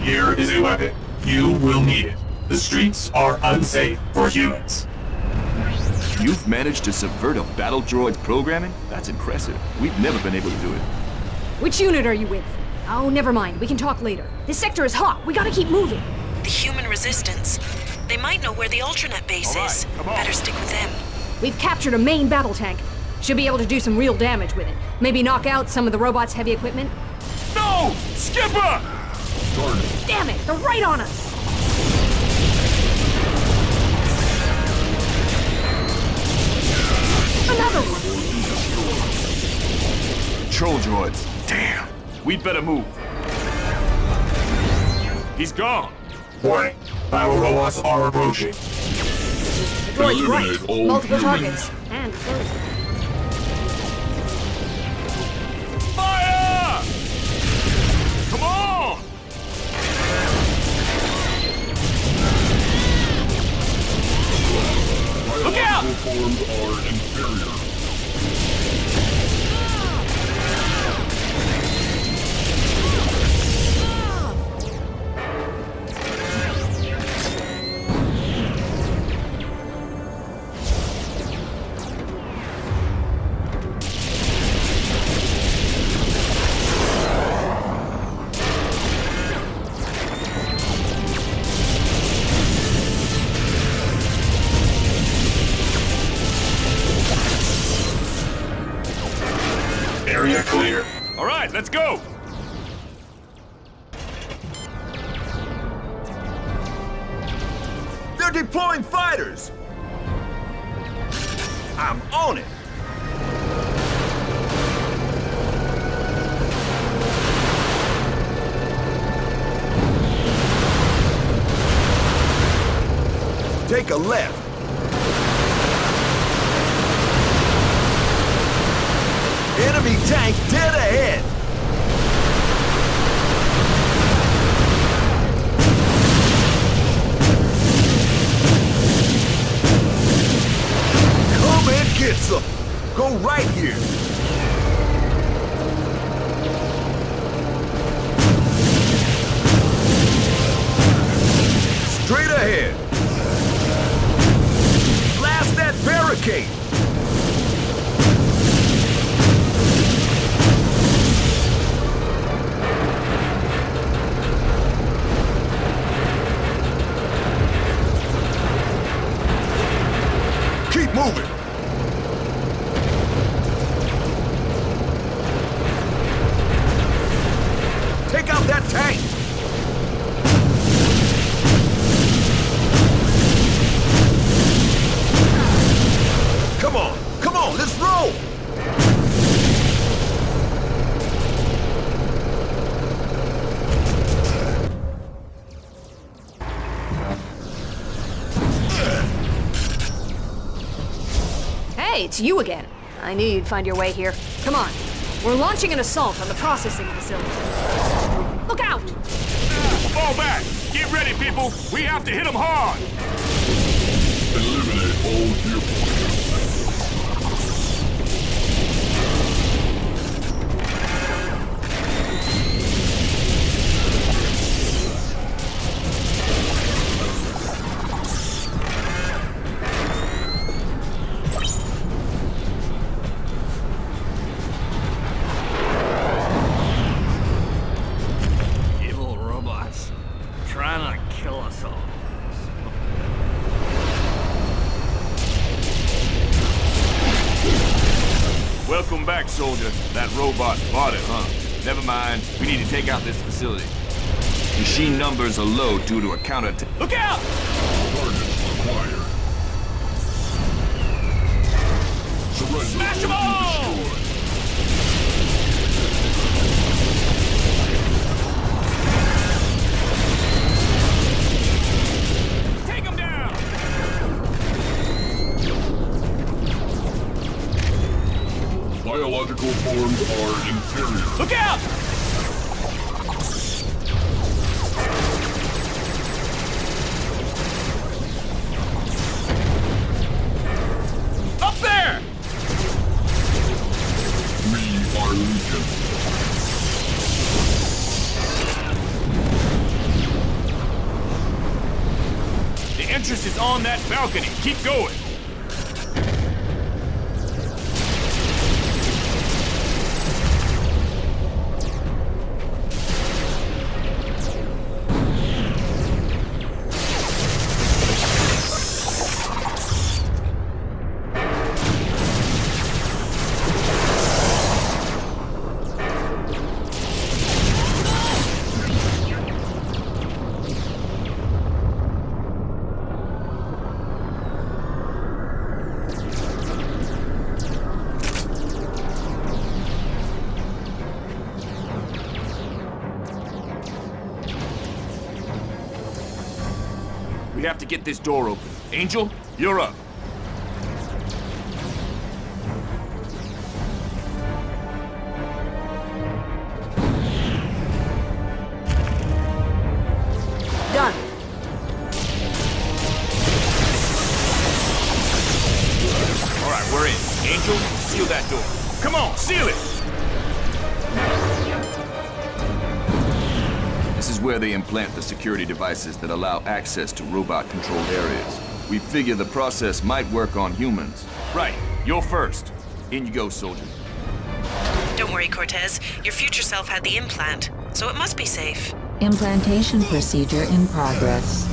Here is a weapon. You will need it. The streets are unsafe for humans. You've managed to subvert a battle droid's programming? That's impressive. We've never been able to do it. Which unit are you with? Oh, never mind. We can talk later. This sector is hot. We gotta keep moving. The human resistance. They might know where the Ultranet base is. Better stick with them. We've captured a main battle tank. Should be able to do some real damage with it. Maybe knock out some of the robot's heavy equipment. No! Skipper! Damn it! They're right on us! Another one! Troll droids. Damn. We'd better move. He's gone. Warning. Battle robots are approaching. Droid's right. Multiple targets. And close. Fire! Come on! Look out! Forms are inferior. Area clear. All right, let's go! They're deploying fighters! I'm on it! Take a left. Enemy tank dead ahead! Come and get some! Go right here! Straight ahead! Blast that barricade! Keep moving! Take out that tank! Come on, let's roll! Hey, it's you again. I knew you'd find your way here. Come on. We're launching an assault on the processing facility. Look out! Fall back! Get ready, people! We have to hit them hard! Eliminate all viewpoints. Evil robots. Trying to kill us all. Welcome back, soldier. That robot bought it, huh? Never mind. We need to take out this facility. Machine numbers are low due to a counterattack. Look out! Targets acquired. Surrender. Smash them all! Take them down! Biological forms are inferior. Look out! Up there! We are Legion. entrance is on that balcony. Keep going. We have to get this door open. Angel, you're up. Done. All right, we're in. Angel, seal that door. Come on, seal it! This is where they implant the security devices that allow access to robot-controlled areas. We figure the process might work on humans. Right, you're first. In you go, soldier. Don't worry, Cortez. Your future self had the implant, so it must be safe. Implantation procedure in progress.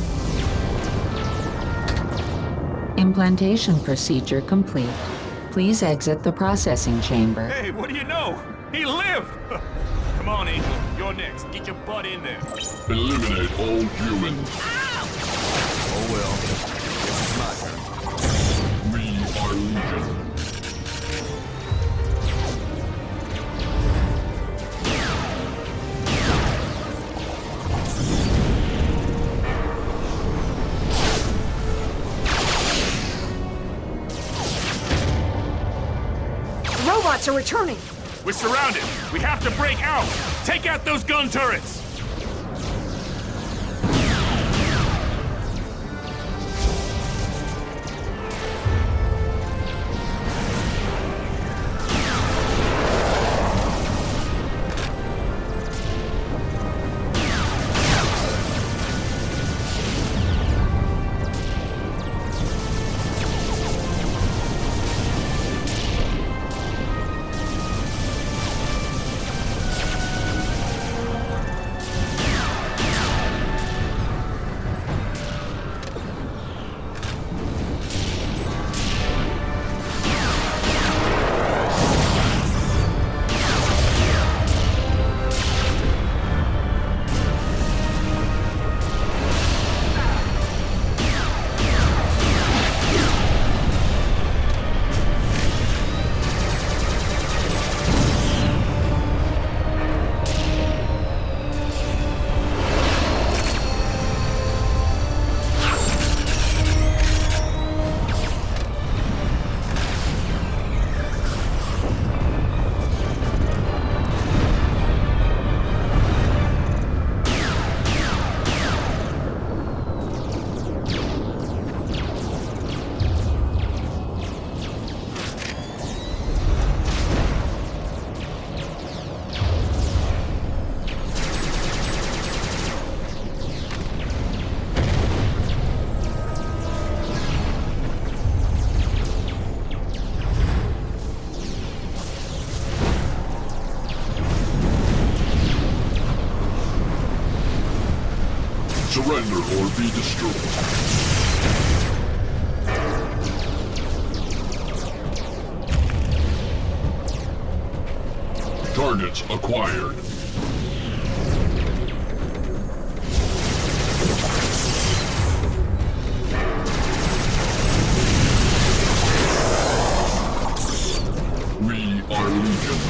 Implantation procedure complete. Please exit the processing chamber. Hey, what do you know? He lived! Come on, Angel. You're next. Get your butt in there. Eliminate all humans. Oh, well. Guess it's my turn. We are Legion. The robots are returning. We're surrounded. We have to break out. Take out those gun turrets. Surrender or be destroyed. Targets acquired. We are Legion.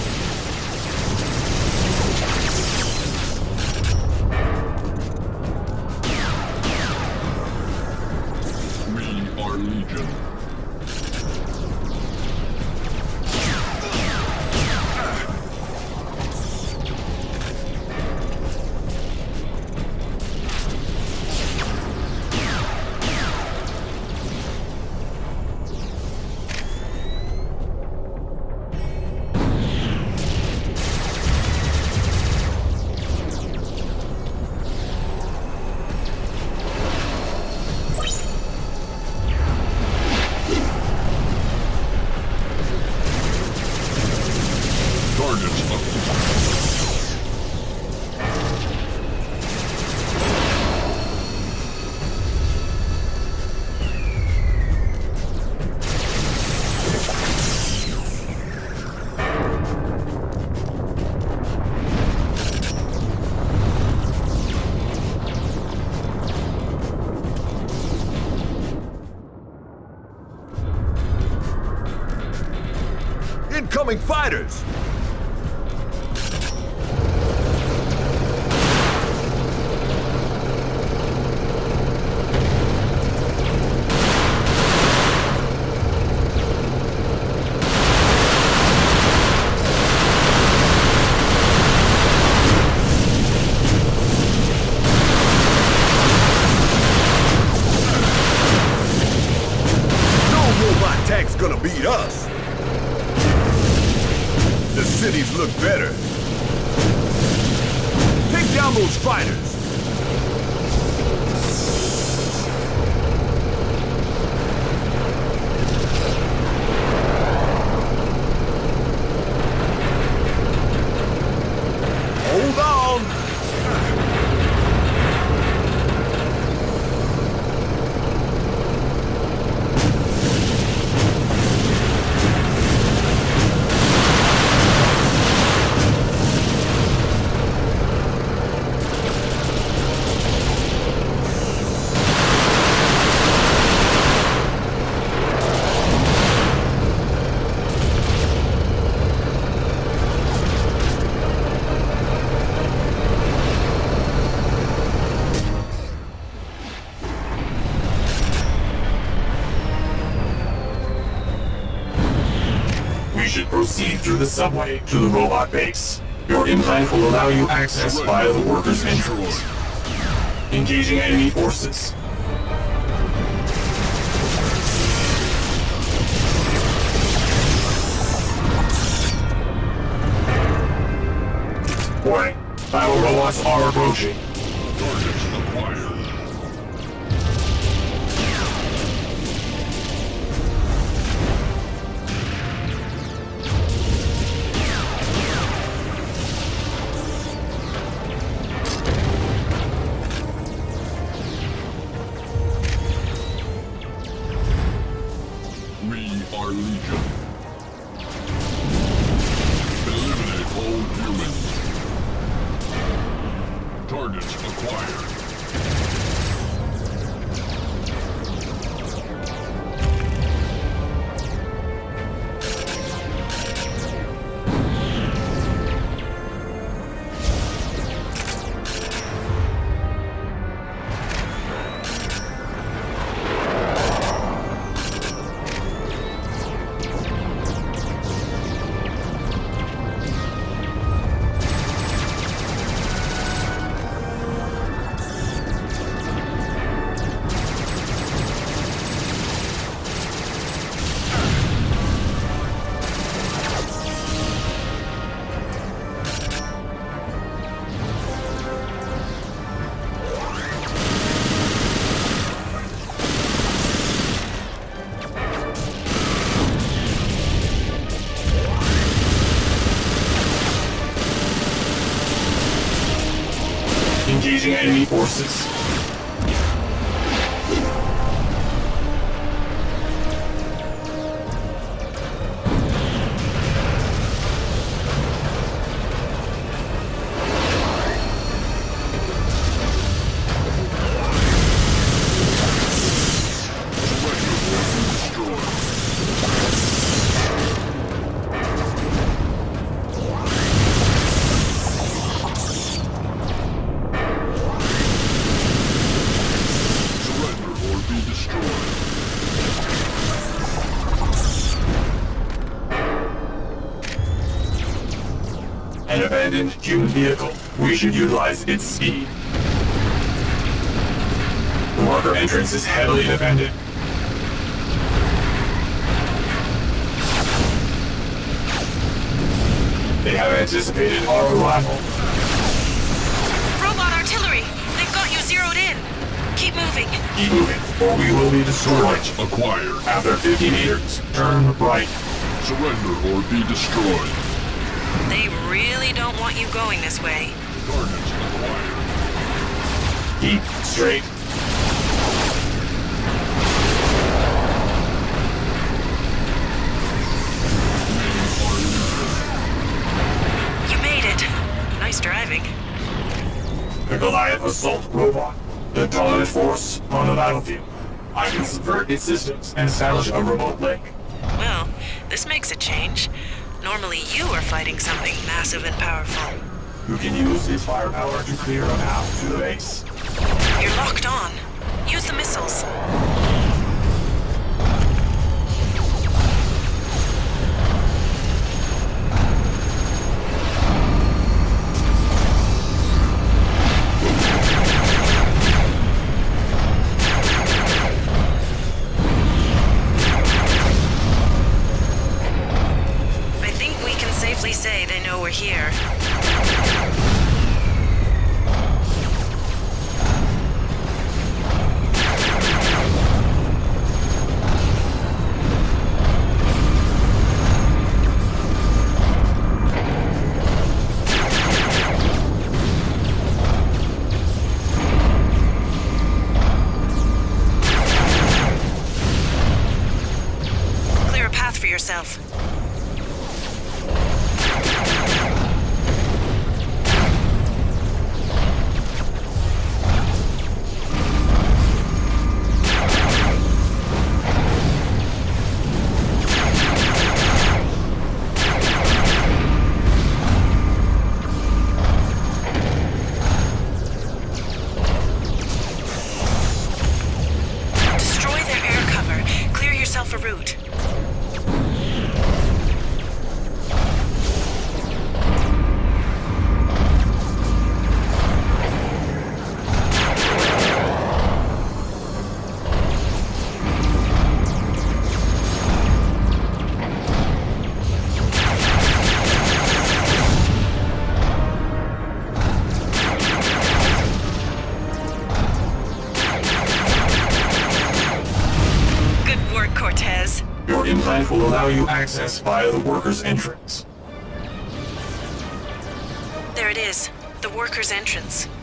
Legion. Incoming fighters! Tank's gonna beat us. The cities look better. Take down those fighters. Hold on. We should proceed through the subway to the robot base. Your implant will allow you access via the workers' entrance. Engaging enemy forces. Warning. Battle robots are approaching. Targets acquired. We are Legion. Eliminate all humans. Targets acquired. Engaging enemy forces. An abandoned human vehicle. We should utilize its speed. The worker entrance is heavily defended. They have anticipated our arrival. Robot artillery! They've got you zeroed in! Keep moving! Keep moving, or we will be destroyed. Targets acquired. After 50 meters, turn right. Surrender or be destroyed. They really don't want you going this way. Targets acquired. Keep straight. You made it. Nice driving. The Goliath assault robot. The dominant force on the battlefield. I can subvert its systems and establish a remote link. Well, this makes a change. Normally you are fighting something massive and powerful. Who can use his firepower to clear a path to the base. You're locked on. Use the missiles. I think we can safely say they know we're here. Clear a path for yourself. Destroy their air cover. Clear yourself a route. Good work, Cortez. Your implant will allow you access via the workers' entrance. There it is. The workers' entrance.